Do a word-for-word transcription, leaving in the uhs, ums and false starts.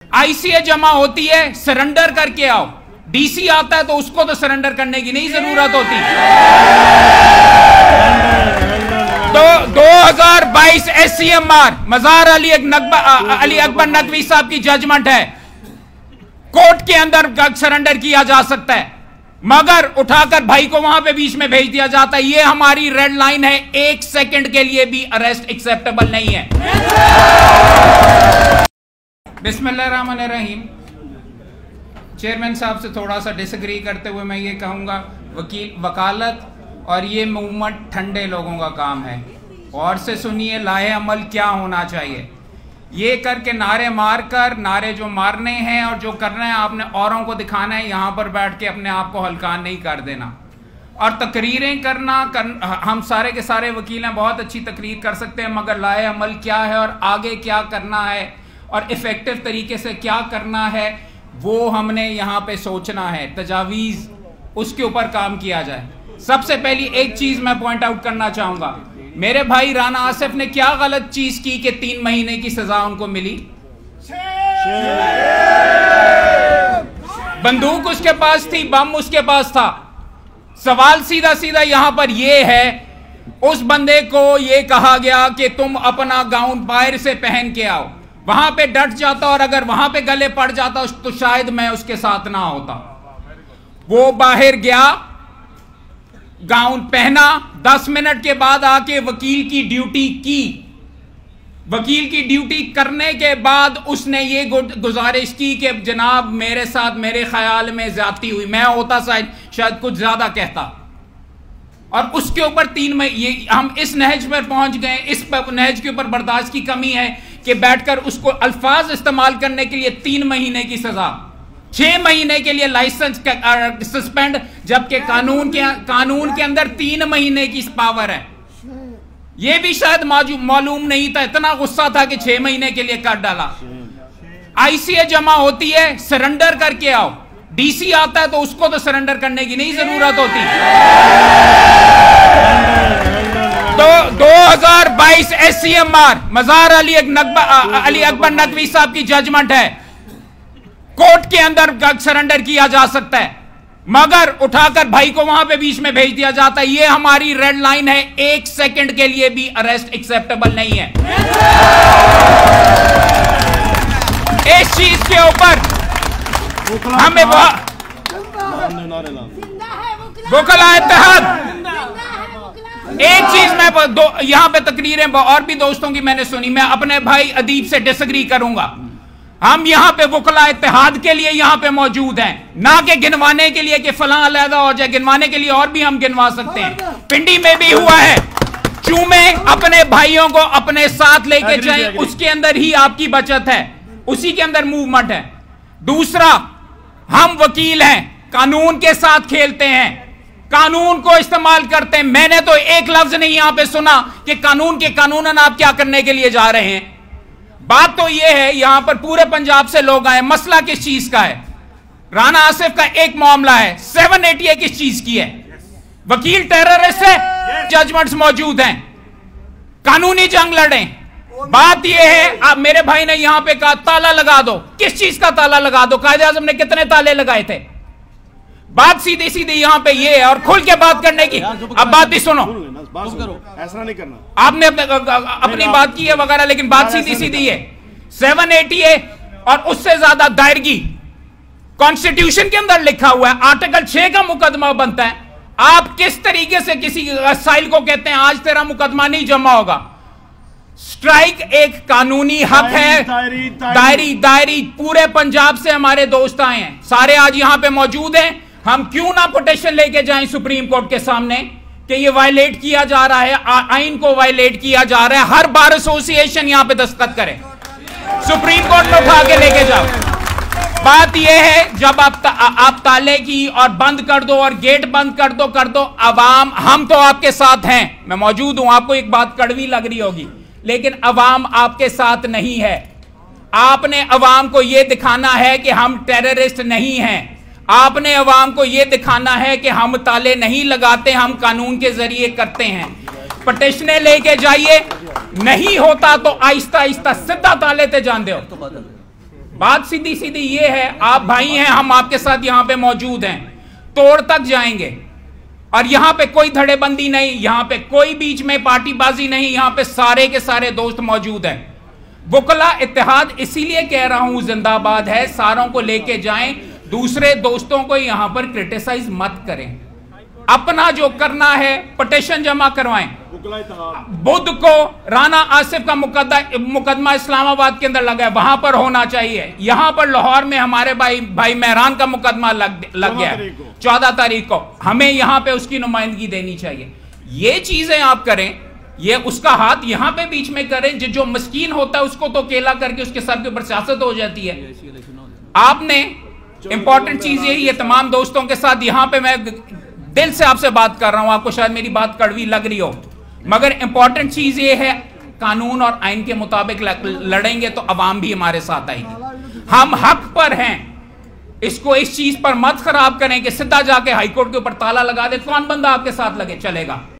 ICA जमा होती है, सरेंडर करके आओ। डीसी आता है तो उसको तो सरेंडर करने की नहीं जरूरत होती। तो दो हज़ार बाईस एससीएमआर मजार अली अली अकबर नकवी साहब की जजमेंट है, कोर्ट के अंदर सरेंडर किया जा सकता है, मगर उठाकर भाई को वहां पे बीच में भेज दिया जाता है। ये हमारी रेड लाइन है, एक सेकंड के लिए भी अरेस्ट एक्सेप्टेबल नहीं है। बिस्मिल्लाहिर्रहमानिर्रहीम। चेयरमैन साहब से थोड़ा सा डिसएग्री करते हुए मैं ये कहूँगा, वकील वकालत और ये मूवमेंट ठंडे लोगों का काम है। और से सुनिए लाहे अमल क्या होना चाहिए। ये करके नारे मार कर, नारे जो मारने हैं और जो करना है आपने औरों को दिखाना है, यहाँ पर बैठ के अपने आप को हल्का नहीं कर देना। और तकरीरें करना कर, हम सारे के सारे वकील हैं, बहुत अच्छी तकरीर कर सकते हैं, मगर लाहे अमल क्या है और आगे क्या करना है और इफेक्टिव तरीके से क्या करना है वो हमने यहाँ पे सोचना है। तजावीज़ उसके ऊपर काम किया जाए। सबसे पहली एक चीज मैं पॉइंट आउट करना चाहूंगा, मेरे भाई राना आसिफ ने क्या गलत चीज की कि तीन महीने की सजा उनको मिली? बंदूक उसके पास थी, बम उसके पास था। सवाल सीधा सीधा यहां पर यह है, उस बंदे को यह कहा गया कि तुम अपना गाउन बाहर से पहन के आओ। वहां पे डट जाता और अगर वहां पे गले पड़ जाता तो शायद मैं उसके साथ ना होता। वो बाहर गया, गाउन पहना, दस मिनट के बाद आके वकील की ड्यूटी की। वकील की ड्यूटी करने के बाद उसने ये गुजारिश की कि जनाब मेरे साथ मेरे ख्याल में ज्यादती हुई, मैं होता शायद शायद कुछ ज्यादा कहता। और उसके ऊपर तीन में ये हम इस नहज पर पहुंच गए, इस नहज के ऊपर बर्दाश्त की कमी है कि बैठकर उसको अल्फाज इस्तेमाल करने के लिए तीन महीने की सजा, छह महीने के लिए लाइसेंस सस्पेंड, जबकि कानून के कानून के अंदर तीन महीने की पावर है। यह भी शायद मालूम नहीं था, इतना गुस्सा था कि छह महीने के लिए कर डाला। आईसीए जमा होती है, सरेंडर करके आओ। डीसी आता है तो उसको तो सरेंडर करने की नहीं जरूरत होती। तो दो हज़ार बाईस एससीएमआर मजार अली अली अकबर नकवी साहब की जजमेंट है, कोर्ट के अंदर सरेंडर किया जा सकता है, मगर उठाकर भाई को वहां पे बीच में भेज दिया जाता है। ये हमारी रेड लाइन है, एक सेकंड के लिए भी अरेस्ट एक्सेप्टेबल नहीं है। इस चीज के ऊपर हमें वकला इत्तेहाद, एक चीज मैं यहां पे तकरीरें और भी दोस्तों की मैंने सुनी, मैं अपने भाई अदीब से डिसएग्री करूंगा। हम यहां पे वकला इत्तेहाद के लिए यहां पे मौजूद हैं, ना कि गिनवाने के लिए कि फलां अलहदा हो जाए। गिनवाने के लिए और भी हम गिनवा सकते हैं। पिंडी में भी हुआ है, चूमे अपने भाइयों को अपने साथ लेके जाए, उसके अंदर ही आपकी बचत है, उसी के अंदर मूवमेंट है। दूसरा, हम वकील हैं, कानून के साथ खेलते हैं, कानून को इस्तेमाल करते हैं। मैंने तो एक लफ्ज नहीं यहां पे सुना कि कानून के कानूनन आप क्या करने के लिए जा रहे हैं। बात तो यह है, यहां पर पूरे पंजाब से लोग आए, मसला किस चीज का है? राना आसिफ का एक मामला है, सेवन एटी ए किस चीज की है? वकील टेररिस्ट है, जजमेंट्स मौजूद हैं, कानूनी जंग लड़े। बात यह है, आप मेरे भाई ने यहां पे कहा ताला लगा दो, किस चीज का ताला लगा दो? कायदे आज़म ने कितने ताले लगाए थे? बात सीधी सीधी यहां पे ये है, और खुल के बात करने की। अब बात भी सुनो, ऐसा नहीं करना। आपने अपनी बात की है वगैरह, लेकिन बात सीधी सीधी है। सेवन एटी ए और उससे ज्यादा दायरगी कॉन्स्टिट्यूशन के अंदर लिखा हुआ है, आर्टिकल छह का मुकदमा बनता है। आप किस तरीके से किसी साइल को कहते हैं आज तेरा मुकदमा नहीं जमा होगा? स्ट्राइक एक कानूनी हक है। दायरी दायरी पूरे पंजाब से हमारे दोस्त आए हैं, सारे आज यहां पे मौजूद हैं। हम क्यों ना पिटीशन लेके जाएं सुप्रीम कोर्ट के सामने कि ये वायलेट किया जा रहा है, आइन को वायलेट किया जा रहा है। हर बार एसोसिएशन यहां पे दस्तखत करे, सुप्रीम कोर्ट में उठा के लेके जाओ। बात यह है, जब आप ता, आप ताले की और बंद कर दो और गेट बंद कर दो कर दो अवाम, हम तो आपके साथ हैं, मैं मौजूद हूं। आपको एक बात कड़वी लग रही होगी, लेकिन अवाम आपके साथ नहीं है। आपने अवाम को यह दिखाना है कि हम टेररिस्ट नहीं हैं। आपने अवाम को यह दिखाना है कि हम ताले नहीं लगाते, हम कानून के जरिए करते हैं। पिटीशनें लेके जाइए, नहीं होता तो आहिस्ता आहिस्ता सीधा ताले ते जान दो। बात सीधी सीधी ये है, आप भाई हैं, हम आपके साथ यहां पे मौजूद हैं, तोड़ तक जाएंगे। और यहां पे कोई धड़ेबंदी नहीं, यहां पे कोई बीच में पार्टीबाजी नहीं, यहां पे सारे के सारे दोस्त मौजूद हैं। वकला इत्तेहाद इसीलिए कह रहा हूं जिंदाबाद है, सारों को लेके जाएं, दूसरे दोस्तों को यहां पर क्रिटिसाइज मत करें, अपना जो करना है पिटीशन जमा करवाएं। बुध को राना आसिफ का मुकदमा इस्लामाबाद के अंदर लगा है, वहां पर होना चाहिए। यहां पर लाहौर में हमारे भाई भाई मेहरान का मुकदमा लग, लग गया है चौदह तारीख को, हमें यहां पे उसकी नुमाइंदगी देनी चाहिए। ये चीजें आप करें, ये उसका हाथ यहां पे बीच में करें। जो मस्कीन होता है उसको तो केला करके उसके सर के ऊपर सियासत हो जाती है। आपने इंपॉर्टेंट चीज यही है, तमाम दोस्तों के साथ यहां पे मैं दिल से आपसे बात कर रहा हूं, आपको शायद मेरी बात कड़वी लग रही हो, मगर इंपॉर्टेंट चीज ये है, कानून और आइन के मुताबिक लड़ेंगे तो अवाम भी हमारे साथ आएगी। हम हक पर हैं, इसको इस चीज पर मत खराब करें कि सीधा जाके हाईकोर्ट के ऊपर ताला लगा दे, कौन बंदा आपके साथ लगे चलेगा।